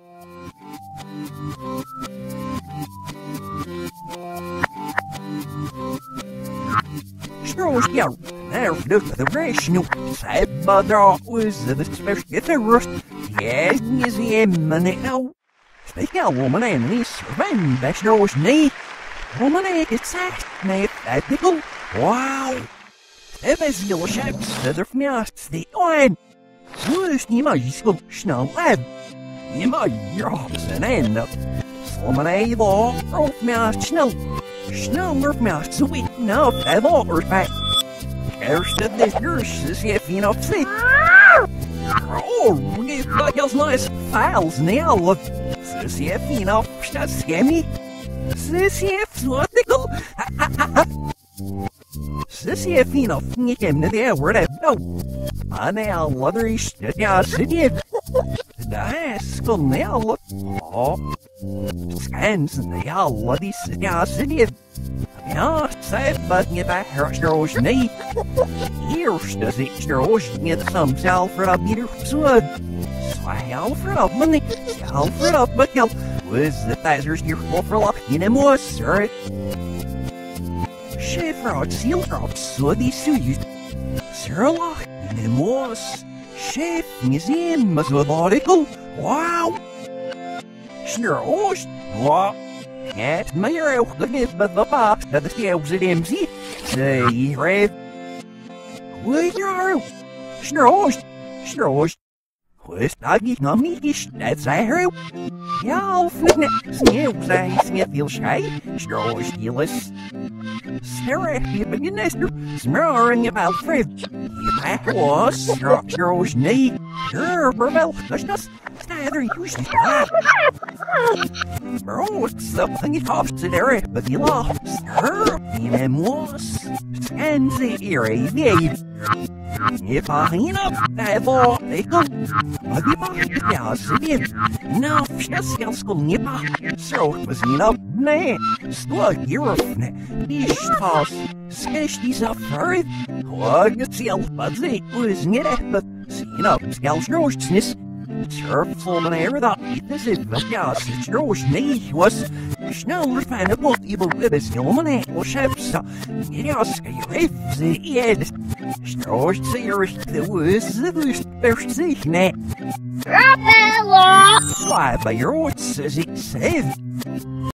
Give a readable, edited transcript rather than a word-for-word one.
Strosja, där flyttade Resno. Säbadra was the specialist. Yes, men now. Special woman and this friend, that's knows me. Woman, it's a ethical. Wow. Det är ju skeppet för mest det en. Så är ni magiska snabbt. Ni magiska ända. Så man är var och mest snabbt. Snabbt mest så vitt now det var back. Först det görs så fin upp sig. Oh, det är nice files now. Så ser fin upp så skemi. Så ser flottical. Sissy är fin och fnick ämne det word I know. Han är alla rystet jag sitter. Det är skolnäll. Ja. Skansen är alla dessa jag sitter. Ja, säg bara ni där hörs nej. Here's the strås ni som för att bli så. Så Alfred up money. Alfred up but jag was the thazers your for luck in a more sir. Chefraad zielraad zo die suit. Sirlach in de moos. Chef museum maar zo artikel. Wow. Snuroost. Wow. Het meer ook de gift met de paap dat de stelps het MC. Say rev. Hoe jaar. Snuroost. Snuroost. Wist dat ik nog niet is dat zij her. Ja, of net sneeuw zij sneeuw veel schij. Snuroost is. Sarah, you begin this smearing about fridge. That was Stro's knee. Well, that's just either usually. Bro, it's something it costs in there, but you lost. In him was scans the eerie name. If I ain't up, I thought they go. But if I just again, no, just school nipper. So it was up, man. Slug, you're these toss, sketch these up for it. What you see, but they was in it, but seeing up, scouts roastness. Surf on air that this is the gas, it's roast me was. Snel fan of what evil ribbons, no money, or ships. Yes, you have the end. Stroos serious, the worst, the first thing. Why, by your words, says it safe.